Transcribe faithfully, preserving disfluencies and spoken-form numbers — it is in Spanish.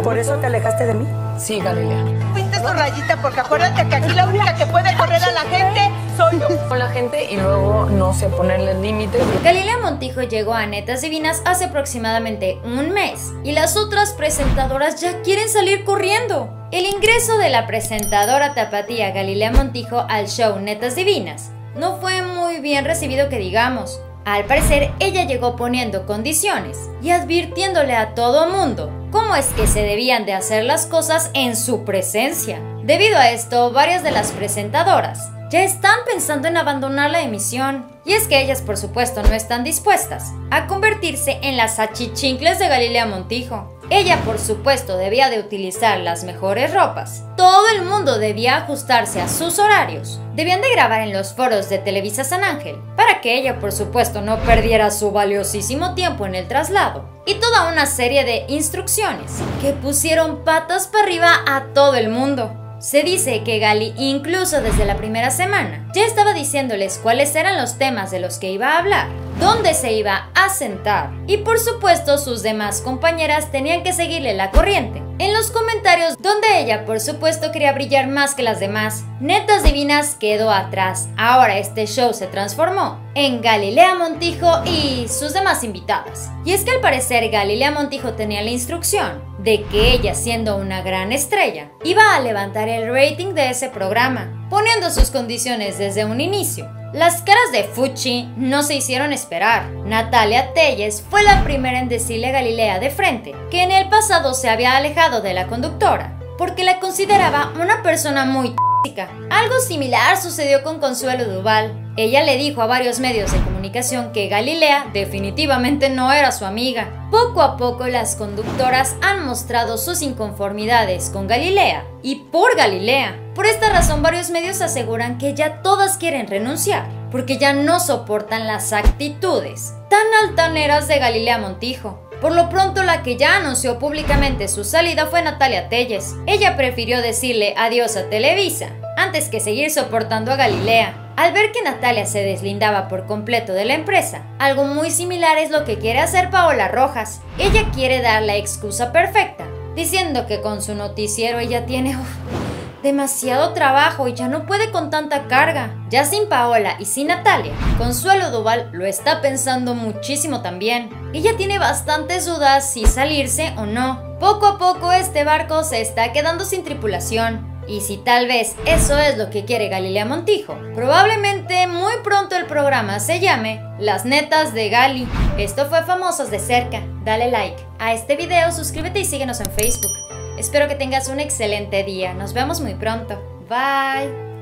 ¿Por eso te alejaste de mí? Sí, Galilea. Fuiste su rayita porque acuérdate que aquí la única que puede correr a la gente soy yo. Con la gente y luego no sé ponerle límites. Galilea Montijo llegó a Netas Divinas hace aproximadamente un mes y las otras presentadoras ya quieren salir corriendo. El ingreso de la presentadora tapatía Galilea Montijo al show Netas Divinas no fue muy bien recibido que digamos. Al parecer, ella llegó poniendo condiciones y advirtiéndole a todo mundo cómo es que se debían de hacer las cosas en su presencia. Debido a esto, varias de las presentadoras ya están pensando en abandonar la emisión. Y es que ellas, por supuesto, no están dispuestas a convertirse en las achichincles de Galilea Montijo. Ella, por supuesto, debía de utilizar las mejores ropas. Todo el mundo debía ajustarse a sus horarios. Debían de grabar en los foros de Televisa San Ángel, para que ella, por supuesto, no perdiera su valiosísimo tiempo en el traslado. Y toda una serie de instrucciones que pusieron patas para arriba a todo el mundo. Se dice que Gali, incluso desde la primera semana, ya estaba diciéndoles cuáles eran los temas de los que iba a hablar, dónde se iba a sentar, y por supuesto sus demás compañeras tenían que seguirle la corriente. En los comentarios, donde ella por supuesto quería brillar más que las demás, Netas Divinas quedó atrás. Ahora este show se transformó en Galilea Montijo y sus demás invitadas. Y es que al parecer Galilea Montijo tenía la instrucción de que ella, siendo una gran estrella, iba a levantar el rating de ese programa, poniendo sus condiciones desde un inicio. Las caras de Fuchi no se hicieron esperar. Natalia Telles fue la primera en decirle a Galilea de frente que en el pasado se había alejado de la conductora porque la consideraba una persona muy tóxica. Algo similar sucedió con Consuelo Duval. Ella le dijo a varios medios de comunicación que Galilea definitivamente no era su amiga. Poco a poco las conductoras han mostrado sus inconformidades con Galilea y por Galilea. Por esta razón varios medios aseguran que ya todas quieren renunciar, porque ya no soportan las actitudes tan altaneras de Galilea Montijo. Por lo pronto, la que ya anunció públicamente su salida fue Natalia Telles. Ella prefirió decirle adiós a Televisa antes que seguir soportando a Galilea. Al ver que Natalia se deslindaba por completo de la empresa, algo muy similar es lo que quiere hacer Paola Rojas. Ella quiere dar la excusa perfecta, diciendo que con su noticiero ella tiene uf, demasiado trabajo y ya no puede con tanta carga. Ya sin Paola y sin Natalia, Consuelo Duval lo está pensando muchísimo también. Ella tiene bastantes dudas si salirse o no. Poco a poco este barco se está quedando sin tripulación. Y si tal vez eso es lo que quiere Galilea Montijo, probablemente muy pronto el programa se llame Las Netas de Gali. Esto fue Famosos de Cerca. Dale like a este video, suscríbete y síguenos en Facebook. Espero que tengas un excelente día. Nos vemos muy pronto. Bye.